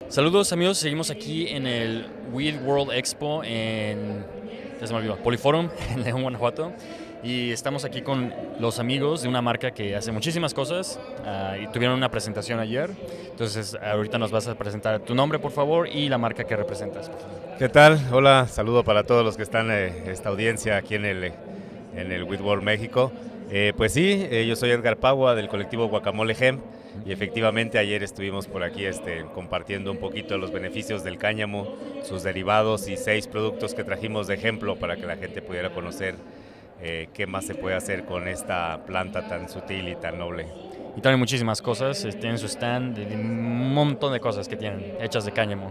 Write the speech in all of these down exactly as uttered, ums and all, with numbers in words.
Saludos amigos, seguimos aquí en el Weed World Expo en, ya se me olvidó, Poliforum en León, Guanajuato. Y estamos aquí con los amigos de una marca que hace muchísimas cosas uh, y tuvieron una presentación ayer. Entonces ahorita nos vas a presentar tu nombre por favor y la marca que representas. ¿Qué tal? Hola, saludo para todos los que están en eh, esta audiencia aquí en el, en el Weed World México. Eh, pues sí, eh, yo soy Edgar Pagua del colectivo Guacamole Hemp y efectivamente ayer estuvimos por aquí este, compartiendo un poquito los beneficios del cáñamo, sus derivados y seis productos que trajimos de ejemplo para que la gente pudiera conocer eh, qué más se puede hacer con esta planta tan sutil y tan noble. Y también muchísimas cosas, eh, tienen su stand, de un montón de cosas que tienen hechas de cáñamo.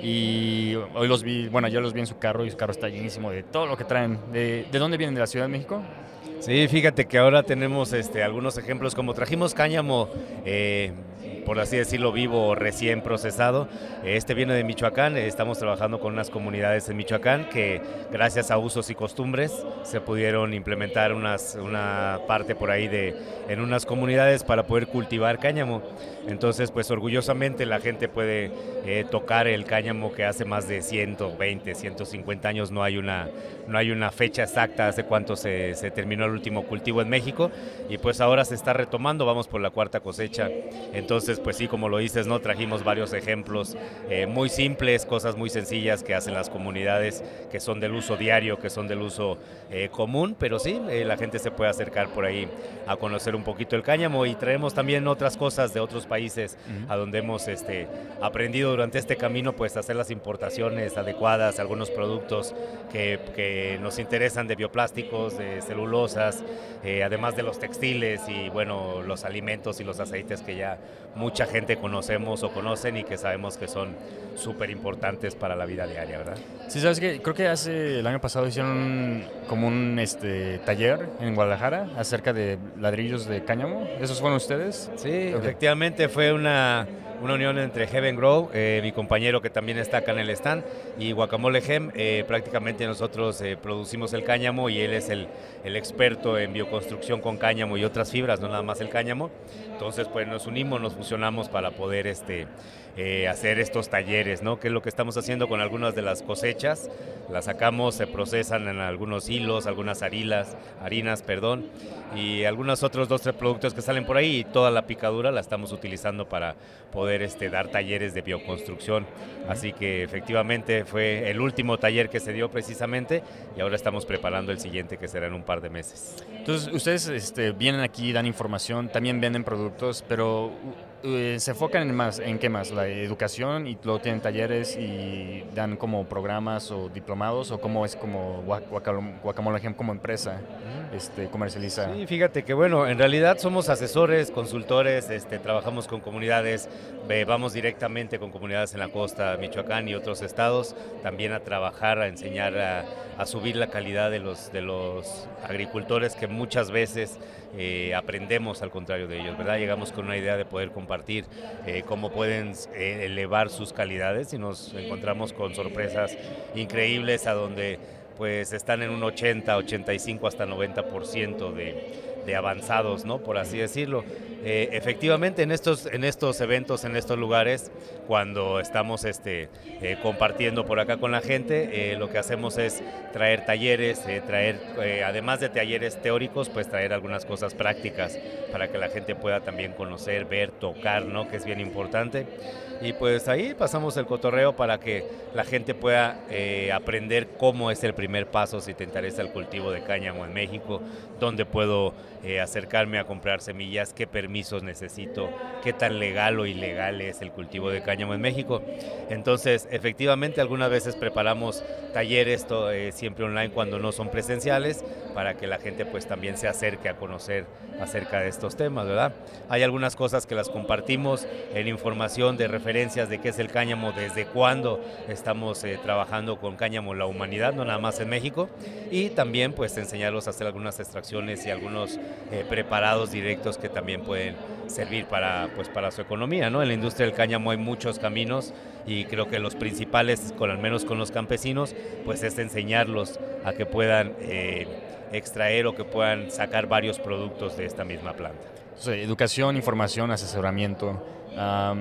Y hoy los vi, bueno, yo los vi en su carro y su carro está llenísimo de todo lo que traen. ¿De, de dónde vienen? ¿De la Ciudad de México? Sí, fíjate que ahora tenemos este, algunos ejemplos, como trajimos cáñamo, eh, por así decirlo, vivo, recién procesado. Este viene de Michoacán, estamos trabajando con unas comunidades en Michoacán que gracias a usos y costumbres se pudieron implementar unas, una parte por ahí de, en unas comunidades para poder cultivar cáñamo. Entonces, pues orgullosamente la gente puede eh, tocar el cáñamo que hace más de ciento veinte, ciento cincuenta años, no hay una, no hay una fecha exacta hace cuánto se, se terminó el último cultivo en México y pues ahora se está retomando, vamos por la cuarta cosecha. Entonces, pues sí, como lo dices, ¿no? Trajimos varios ejemplos eh, muy simples, cosas muy sencillas que hacen las comunidades, que son del uso diario, que son del uso eh, común, pero sí, eh, la gente se puede acercar por ahí a conocer un poquito el cáñamo y traemos también otras cosas de otros países uh-huh. a donde hemos este, aprendido durante este camino, pues hacer las importaciones adecuadas, algunos productos que, que nos interesan de bioplásticos, de celulosas, eh, además de los textiles y bueno, los alimentos y los aceites que ya mucha gente conocemos o conocen y que sabemos que son súper importantes para la vida diaria, ¿verdad? Sí, sabes que creo que hace el año pasado hicieron como un este, taller en Guadalajara acerca de ladrillos de cáñamo. ¿Esos fueron ustedes? Sí, okay. Efectivamente fue una, una unión entre Heaven Grow, eh, mi compañero que también está acá en el stand, y Guacamole Hemp. Eh, prácticamente nosotros eh, producimos el cáñamo y él es el, el experto en bioconstrucción con cáñamo y otras fibras, no nada más el cáñamo. Entonces, pues nos unimos, nos fusionamos para poder este, eh, hacer estos talleres, ¿no? Que es lo que estamos haciendo con algunas de las cosechas. Las sacamos, se procesan en algunos hilos, algunas harinas, harinas, perdón, y algunos otros dos, tres productos que salen por ahí y toda la picadura la estamos utilizando para poder este, dar talleres de bioconstrucción. Así que efectivamente fue el último taller que se dio precisamente y ahora estamos preparando el siguiente que será en un par de meses. Entonces, ustedes este, vienen aquí, dan información, también venden productos, pero uh, se enfocan en más, ¿en qué más? La educación y luego tienen talleres y dan como programas o diplomados o cómo es como Guacamole Hemp como empresa este, comercializa. Sí, fíjate que bueno, en realidad somos asesores, consultores, este, trabajamos con comunidades, eh, vamos directamente con comunidades en la costa, Michoacán y otros estados, también a trabajar, a enseñar a, a subir la calidad de los, de los agricultores que muchas veces eh, aprendemos al contrario de ellos, ¿verdad? Llegamos con una idea de poder compartir eh, cómo pueden eh, elevar sus calidades y nos encontramos con sorpresas increíbles a donde pues están en un ochenta, ochenta y cinco hasta noventa por ciento de, de avanzados, ¿no? Por así decirlo. Eh, efectivamente en estos, en estos eventos, en estos lugares, cuando estamos este, eh, compartiendo por acá con la gente, eh, lo que hacemos es traer talleres, eh, traer, eh, además de talleres teóricos, pues traer algunas cosas prácticas para que la gente pueda también conocer, ver, tocar, ¿no? Que es bien importante. Y pues ahí pasamos el cotorreo para que la gente pueda eh, aprender cómo es el primer paso si te interesa el cultivo de cáñamo en México, dónde puedo eh, acercarme a comprar semillas, qué permisos necesito, qué tan legal o ilegal es el cultivo de cáñamo en México. Entonces, efectivamente, algunas veces preparamos talleres to, eh, siempre online cuando no son presenciales para que la gente pues también se acerque a conocer acerca de estos temas, ¿verdad? Hay algunas cosas que las compartimos en información de referencias de qué es el cáñamo, desde cuándo estamos eh, trabajando con cáñamo la humanidad, no nada más en México, y también pues enseñarlos a hacer algunas extracciones y algunos eh, preparados directos que también pueden servir para, pues, para su economía, ¿no? En la industria del cáñamo hay muchos caminos y creo que los principales, con, al menos con los campesinos, pues es enseñarlos a que puedan eh, extraer o que puedan sacar varios productos de esta misma planta. O sea, educación, información, asesoramiento. Um,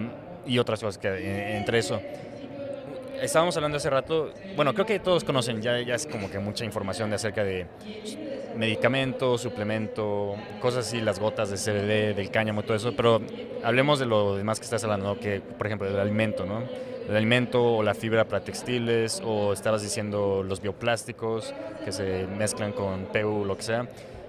y otras cosas que eh, entre eso. Estábamos hablando hace rato, bueno, creo que todos conocen, ya, ya es como que mucha información de acerca de medicamento, suplemento, cosas así, las gotas de C B D, del cáñamo, todo eso, pero hablemos de lo demás que estás hablando, ¿no? Que por ejemplo del alimento, ¿no? El alimento o la fibra para textiles, o estabas diciendo los bioplásticos que se mezclan con P U, lo que sea.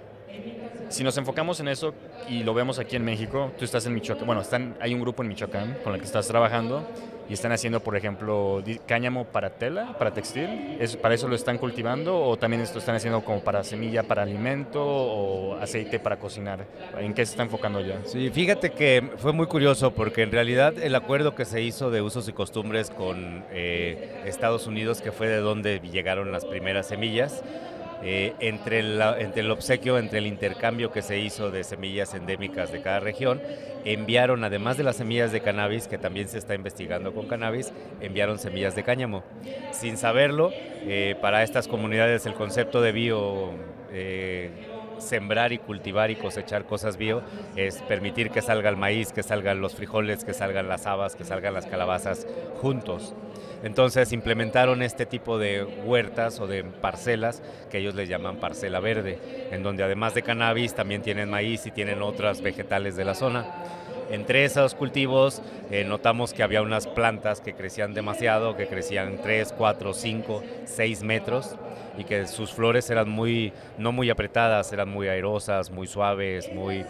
Si nos enfocamos en eso y lo vemos aquí en México, tú estás en Michoacán, bueno, están, hay un grupo en Michoacán con el que estás trabajando y están haciendo, por ejemplo, cáñamo para tela, para textil. ¿Es, ¿Para eso lo están cultivando o también esto están haciendo como para semilla, para alimento o aceite para cocinar? ¿En qué se está enfocando ya? Sí, fíjate que fue muy curioso porque en realidad el acuerdo que se hizo de usos y costumbres con eh, Estados Unidos, que fue de donde llegaron las primeras semillas, Eh, entre, la, entre el obsequio, entre el intercambio que se hizo de semillas endémicas de cada región, enviaron, además de las semillas de cannabis, que también se está investigando con cannabis, enviaron semillas de cáñamo. Sin saberlo, eh, para estas comunidades el concepto de bio, eh, sembrar y cultivar y cosechar cosas bio, es permitir que salga el maíz, que salgan los frijoles, que salgan las habas, que salgan las calabazas juntos. Entonces implementaron este tipo de huertas o de parcelas que ellos les llaman parcela verde, en donde además de cannabis también tienen maíz y tienen otras vegetales de la zona. Entre esos cultivos eh, notamos que había unas plantas que crecían demasiado, que crecían tres, cuatro, cinco, seis metros y que sus flores eran muy, no muy apretadas, eran muy aerosas, muy suaves, muy...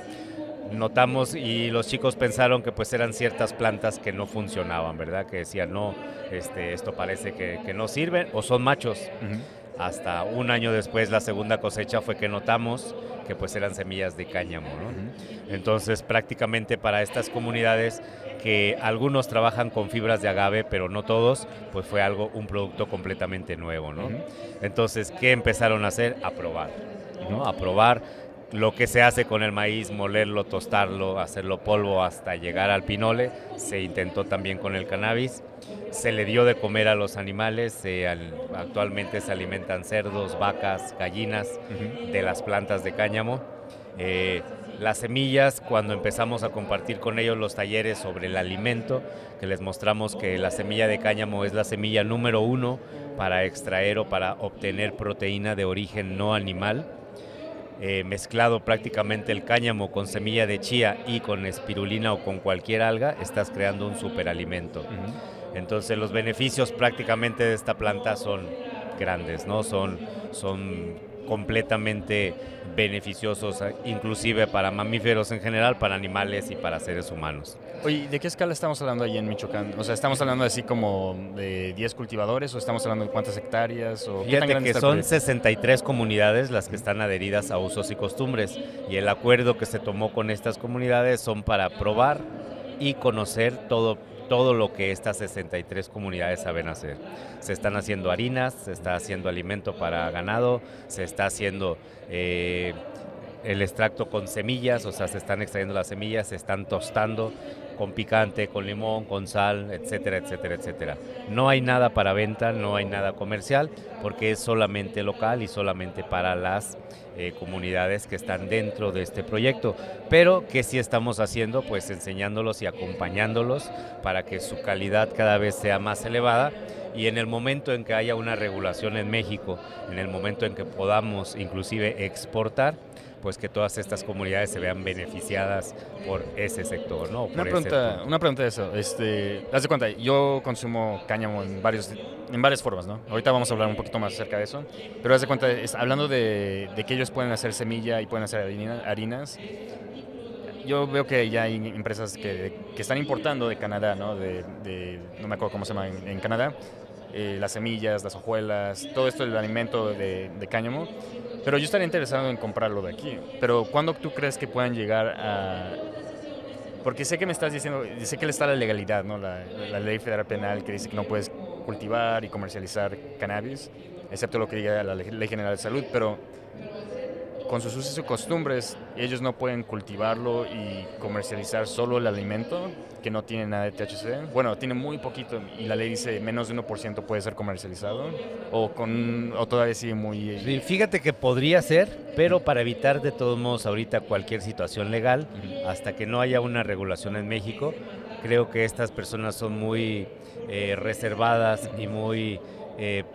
Notamos y los chicos pensaron que pues eran ciertas plantas que no funcionaban, ¿verdad? Que decían, no, este, esto parece que, que no sirven o son machos. Uh-huh. Hasta un año después, la segunda cosecha fue que notamos que pues eran semillas de cáñamo, ¿no? Uh-huh. Entonces prácticamente para estas comunidades que algunos trabajan con fibras de agave, pero no todos, pues fue algo, un producto completamente nuevo, ¿no? Uh-huh. Entonces, ¿qué empezaron a hacer? A probar, ¿no? A probar lo que se hace con el maíz, molerlo, tostarlo, hacerlo polvo hasta llegar al pinole. Se intentó también con el cannabis. Se le dio de comer a los animales. Eh, al, actualmente se alimentan cerdos, vacas, gallinas uh-huh. de las plantas de cáñamo. Eh, las semillas, cuando empezamos a compartir con ellos los talleres sobre el alimento, que les mostramos que la semilla de cáñamo es la semilla número uno para extraer o para obtener proteína de origen no animal. Eh, mezclado prácticamente el cáñamo con semilla de chía y con espirulina o con cualquier alga, estás creando un superalimento. Uh-huh. Entonces los beneficios prácticamente de esta planta son grandes, ¿no? Son, son completamente beneficiosos, inclusive para mamíferos en general, para animales y para seres humanos. Oye, ¿de qué escala estamos hablando ahí en Michoacán? O sea, ¿estamos hablando así como de diez cultivadores o estamos hablando de cuántas hectáreas? O Fíjate que son sesenta y tres comunidades las que están adheridas a usos y costumbres y el acuerdo que se tomó con estas comunidades son para probar y conocer todo todo lo que estas sesenta y tres comunidades saben hacer. Se están haciendo harinas, se está haciendo alimento para ganado, se está haciendo eh, el extracto con semillas, o sea, se están extrayendo las semillas, se están tostando con picante, con limón, con sal, etcétera, etcétera, etcétera. No hay nada para venta, no hay nada comercial, porque es solamente local y solamente para las eh, comunidades que están dentro de este proyecto, pero que sí estamos haciendo, pues enseñándolos y acompañándolos para que su calidad cada vez sea más elevada. Y en el momento en que haya una regulación en México, en el momento en que podamos inclusive exportar, pues que todas estas comunidades se vean beneficiadas por ese sector, ¿no? Por una, pregunta, ese una pregunta de eso. Este, haz de cuenta, yo consumo cáñamo en, varios, en varias formas, ¿no? Ahorita vamos a hablar un poquito más acerca de eso. Pero haz de cuenta, es, hablando de, de que ellos pueden hacer semilla y pueden hacer harina, harinas, yo veo que ya hay empresas que, que están importando de Canadá, ¿no? De, de, no me acuerdo cómo se llama en, en Canadá. Eh, las semillas, las hojuelas, todo esto del alimento de, de cáñamo. Pero yo estaría interesado en comprarlo de aquí. Pero ¿cuándo tú crees que puedan llegar a...? Porque sé que me estás diciendo, sé que le está la legalidad, ¿no? La, la ley federal penal que dice que no puedes cultivar y comercializar cannabis, excepto lo que diga la Ley General de Salud, pero con sus usos y costumbres, ellos no pueden cultivarlo y comercializar solo el alimento que no tiene nada de T H C. Bueno, tiene muy poquito y la ley dice menos de uno por ciento puede ser comercializado o, con, o todavía sigue muy... Sí, fíjate que podría ser, pero para evitar de todos modos ahorita cualquier situación legal, uh-huh. hasta que no haya una regulación en México, creo que estas personas son muy eh, reservadas y muy... Eh,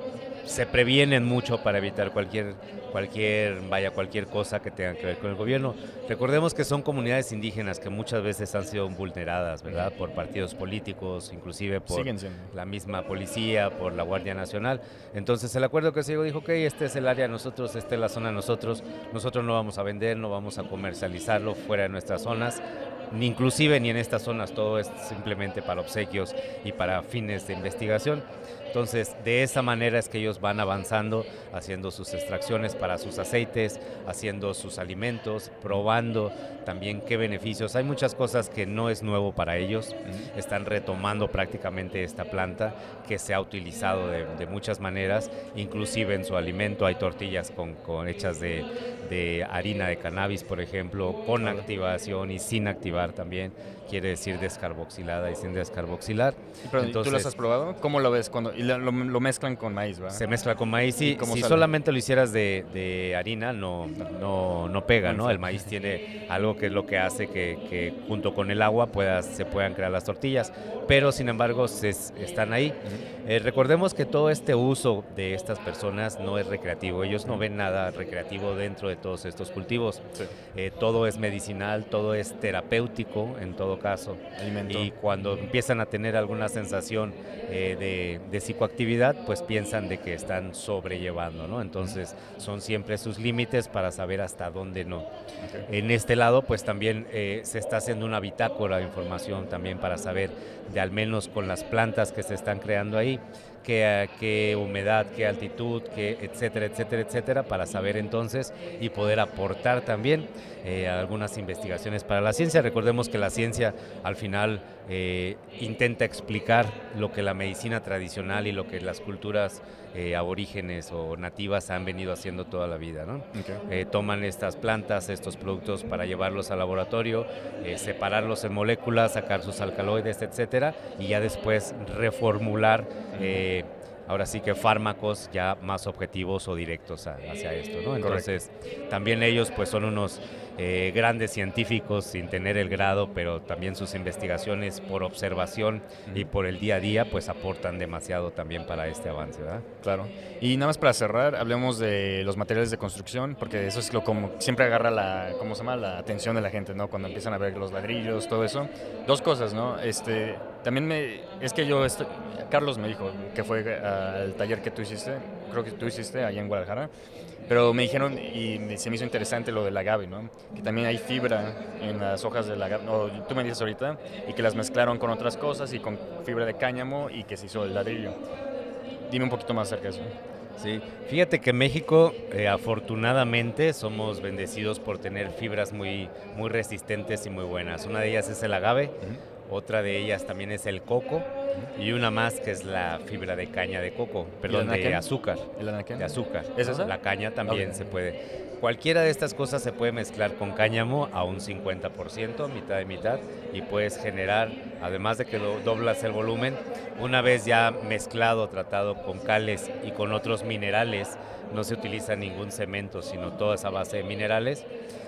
se previenen mucho para evitar cualquier, cualquier, vaya, cualquier cosa que tenga que ver con el gobierno. Recordemos que son comunidades indígenas que muchas veces han sido vulneradas, ¿verdad? Por partidos políticos, inclusive por la misma policía, por la Guardia Nacional. Entonces el acuerdo que se llegó dijo, ok, este es el área de nosotros, esta es la zona de nosotros, nosotros no vamos a vender, no vamos a comercializarlo fuera de nuestras zonas, ni inclusive ni en estas zonas, todo es simplemente para obsequios y para fines de investigación. Entonces, de esa manera es que ellos van avanzando, haciendo sus extracciones para sus aceites, haciendo sus alimentos, probando también qué beneficios. Hay muchas cosas que no es nuevo para ellos, uh-huh. Están retomando prácticamente esta planta que se ha utilizado de, de muchas maneras, inclusive en su alimento hay tortillas con, con hechas de, de harina de cannabis, por ejemplo, con activación y sin activar también, quiere decir descarboxilada y sin descarboxilar. Pero, Entonces, ¿tú los has probado? ¿Cómo lo ves? Cuando, y lo, lo, lo mezclan con maíz, ¿verdad? Se mezcla con maíz y si sale? solamente lo hicieras de, de harina no, no, no pega, ¿no? El maíz tiene algo que es lo que hace que, que junto con el agua puedas, se puedan crear las tortillas, pero sin embargo se, están ahí. Uh-huh. Eh, recordemos que todo este uso de estas personas no es recreativo, ellos no ven nada recreativo dentro de todos estos cultivos. Sí. Eh, todo es medicinal, todo es terapéutico en todo caso. Alimento. Y cuando empiezan a tener alguna sensación eh, de, de psicoactividad, pues piensan de que están sobrellevando, ¿no? Entonces son siempre sus límites para saber hasta dónde no. Okay. En este lado, pues también eh, se está haciendo una bitácora de información también para saber de al menos con las plantas que se están creando ahí, qué, qué humedad, qué altitud, qué etcétera, etcétera, etcétera, para saber entonces y poder aportar también eh, algunas investigaciones para la ciencia. Recordemos que la ciencia al final eh, intenta explicar lo que la medicina tradicional y lo que las culturas eh, aborígenes o nativas han venido haciendo toda la vida, ¿no? Okay. Eh, toman estas plantas, estos productos para llevarlos al laboratorio, eh, separarlos en moléculas, sacar sus alcaloides, etcétera, y ya después reformular eh, ahora sí que fármacos ya más objetivos o directos a, hacia esto, ¿no? Entonces, correcto. También ellos pues son unos eh, grandes científicos sin tener el grado, pero también sus investigaciones por observación uh-huh. y por el día a día pues aportan demasiado también para este avance, ¿verdad? Claro. Y nada más para cerrar, hablemos de los materiales de construcción, porque eso es lo como siempre agarra la, ¿cómo se llama? La atención de la gente, ¿no? Cuando empiezan a ver los ladrillos, todo eso. Dos cosas, ¿no? Este, también me, es que yo, estoy, Carlos me dijo que fue al taller que tú hiciste, creo que tú hiciste allá en Guadalajara, pero me dijeron y se me hizo interesante lo del agave, ¿no? Que también hay fibra en las hojas del agave, no, tú me dices ahorita, y que las mezclaron con otras cosas y con fibra de cáñamo y que se hizo el ladrillo. Dime un poquito más acerca de eso. Sí, fíjate que en México eh, afortunadamente somos bendecidos por tener fibras muy, muy resistentes y muy buenas. Una de ellas es el agave, uh-huh. Otra de ellas también es el coco, uh-huh. Y una más que es la fibra de caña de coco, perdón, de azúcar. ¿El anaquén? De azúcar. ¿Es esa? La caña también okay. se puede. Cualquiera de estas cosas se puede mezclar con cáñamo a un cincuenta por ciento, mitad de mitad, y puedes generar, además de que lo doblas el volumen, una vez ya mezclado, tratado con cales y con otros minerales, no se utiliza ningún cemento, sino toda esa base de minerales,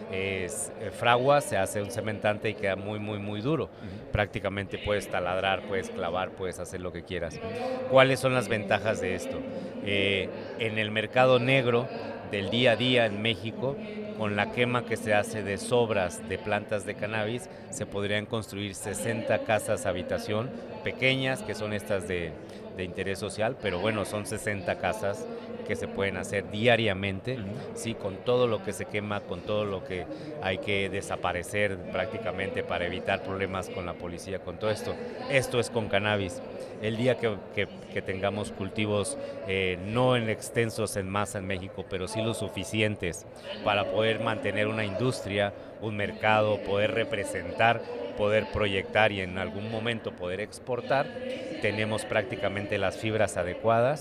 es eh, fragua, se hace un cementante y queda muy, muy, muy duro. Uh-huh. Prácticamente puedes taladrar, puedes clavar, puedes hacer lo que quieras. ¿Cuáles son las ventajas de esto? Eh, en el mercado negro del día a día en México, con la quema que se hace de sobras de plantas de cannabis, se podrían construir sesenta casas habitación pequeñas, que son estas de, de interés social, pero bueno, son sesenta casas que se pueden hacer diariamente, uh-huh. Sí, con todo lo que se quema, con todo lo que hay que desaparecer prácticamente para evitar problemas con la policía, con todo esto. Esto es con cannabis. El día que, que, que tengamos cultivos eh, no en extensos en masa en México, pero sí lo suficientes para poder mantener una industria, un mercado, poder representar, poder proyectar y en algún momento poder exportar, tenemos prácticamente las fibras adecuadas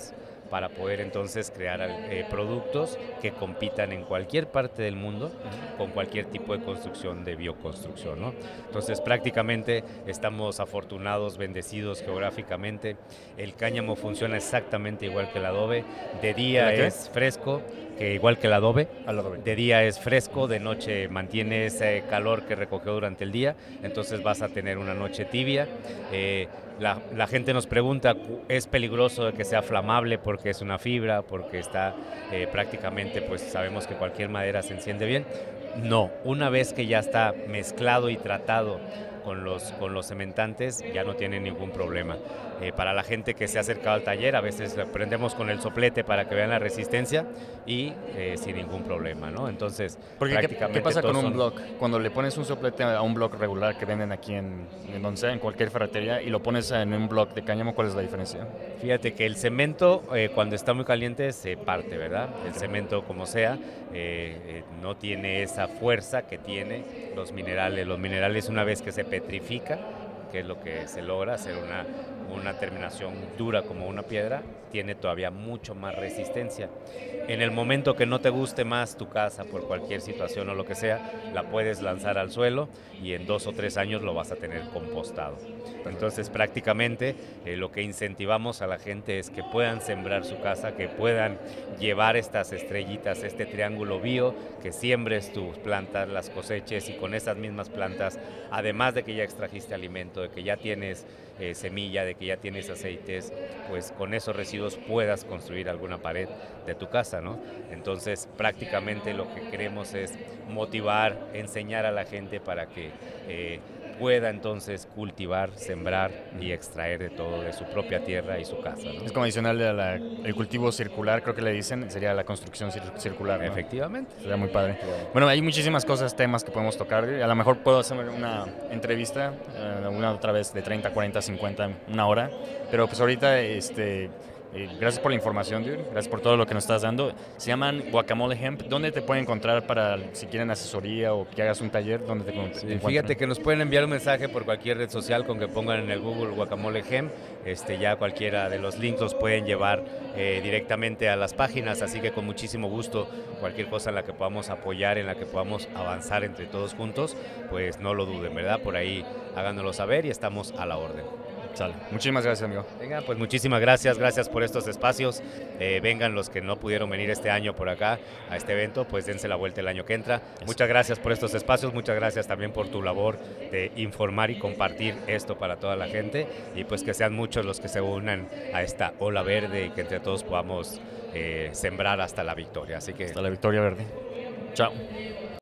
para poder entonces crear eh, productos que compitan en cualquier parte del mundo con cualquier tipo de construcción de bioconstrucción, ¿no? Entonces prácticamente estamos afortunados, bendecidos geográficamente. El cáñamo funciona exactamente igual que el adobe. De día es fresco, que igual que el adobe. adobe. De día es fresco, de noche mantiene ese calor que recogió durante el día, entonces vas a tener una noche tibia. Eh, la, la gente nos pregunta, ¿es peligroso de que sea flamable porque es una fibra, porque está eh, prácticamente, pues sabemos que cualquier madera se enciende bien? No, una vez que ya está mezclado y tratado con los, con los cementantes, ya no tiene ningún problema. Eh, para la gente que se ha acercado al taller, a veces le prendemos con el soplete para que vean la resistencia y eh, sin ningún problema, ¿no? Entonces, porque prácticamente ¿qué, qué pasa con un son... block? Cuando le pones un soplete a un block regular que venden aquí en, en donde sea, en cualquier ferretería, y lo pones en un block de cáñamo, ¿cuál es la diferencia? Fíjate que el cemento, eh, cuando está muy caliente, se parte, ¿verdad? El cemento, como sea, eh, eh, no tiene esa fuerza que tiene los minerales. Los minerales, una vez que se petrifica, que es lo que se logra, hacer una, una terminación dura como una piedra, tiene todavía mucho más resistencia. En el momento que no te guste más tu casa por cualquier situación o lo que sea, la puedes lanzar al suelo y en dos o tres años lo vas a tener compostado. Entonces prácticamente eh, lo que incentivamos a la gente es que puedan sembrar su casa, que puedan llevar estas estrellitas, este triángulo bio, que siembres tus plantas, las coseches y con esas mismas plantas, además de que ya extrajiste alimento, de que ya tienes eh, semilla, de que ya tienes aceites, pues con esos residuos puedas construir alguna pared de tu casa, ¿no? Entonces prácticamente lo que queremos es motivar, enseñar a la gente para que eh, pueda entonces cultivar, sembrar y extraer de todo de su propia tierra y su casa, ¿no? Es como adicional al cultivo circular, creo que le dicen, sería la construcción cir circular, ¿no? Efectivamente. Sería muy padre. Bueno, hay muchísimas cosas, temas que podemos tocar. A lo mejor puedo hacer una entrevista, uh, una otra vez de treinta, cuarenta, cincuenta, una hora, pero pues ahorita, este... Eh, gracias por la información, dude. Gracias por todo lo que nos estás dando. Se llaman Guacamole Hemp. ¿Dónde te pueden encontrar para si quieren asesoría o que hagas un taller? ¿Dónde te, te sí, encuentran? Fíjate que nos pueden enviar un mensaje por cualquier red social con que pongan en el Google Guacamole Hemp. Este, ya cualquiera de los links los pueden llevar eh, directamente a las páginas, así que con muchísimo gusto cualquier cosa en la que podamos apoyar, en la que podamos avanzar entre todos juntos, pues no lo duden, ¿verdad? Por ahí háganoslo saber y estamos a la orden. Sale. Muchísimas gracias, amigo. Venga, pues muchísimas gracias, gracias por estos espacios. Eh, vengan los que no pudieron venir este año por acá a este evento, pues dense la vuelta el año que entra. Eso. Muchas gracias por estos espacios, muchas gracias también por tu labor de informar y compartir esto para toda la gente y pues que sean muchos los que se unan a esta ola verde y que entre todos podamos eh, sembrar hasta la victoria. Así que hasta la victoria verde. Chao.